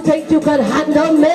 think you can handle me?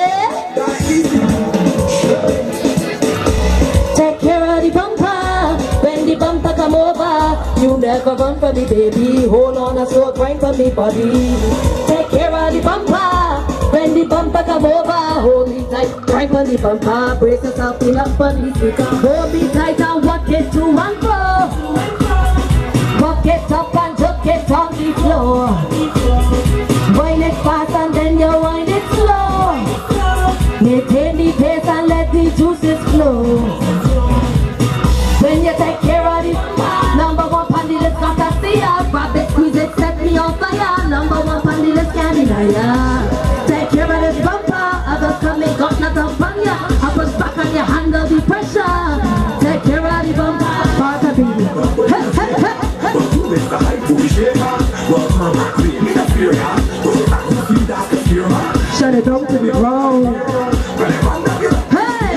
Take care of the bumper. When the bumper come over, you never run for me, baby. Hold on a slow grind for me, body. Take care of the bumper. When the bumper come over, hold me tight, grind for the bumper. Brace yourself in up on the speaker. Hold me tight and walk it to and fro. Walk it up and hook it on the floor. Wind it fast and then you wind it slow. Maintain the pace and let the juices flow. When you take care of the number one on the list, gotta see ya. Grab it, squeeze it, set me on fire. Number one on the list, can't deny ya. Take care of this bumper, others coming, got nothing on ya. I push back on you, handle the pressure. Take care of the bumper, part of it. Shut it down to the ground. Hey!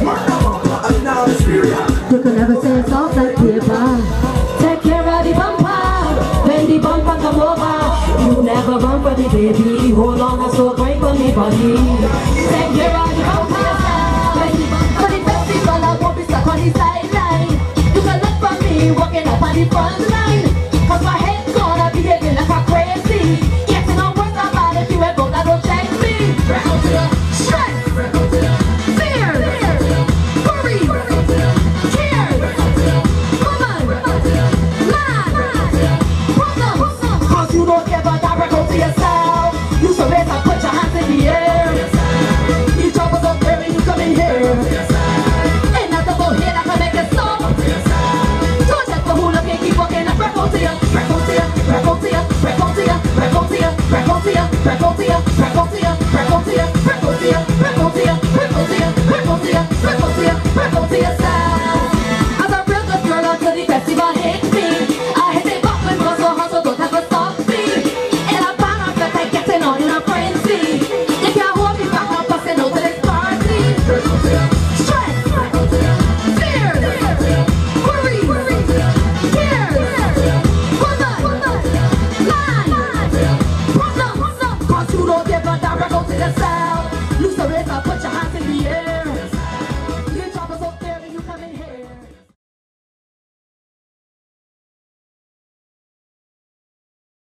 You can never say it's off like paper. Take care of the bumper. When the bumper come over, you never run for me, baby. Hold on, I so great for me, body. Take care of the bumper. When the bumper for the festival, I won't be stuck on the sideline. You can look for me walking up on the front line. Cause my head's gonna be behaving like a crazy. Getting on worse about if you ever that don't check me. Stress, fear, worry, tears, woman, man, problem. Cause you don't ever direct out to yourself. You should better put your hands in the air. You troubles up there when you come in here. Ain't nothing about here that can make it stop. Don't check for who looking, keep walking up, break out to you, break out to you, break out to you, break out to you, break out to you, break out to you, break out to you, break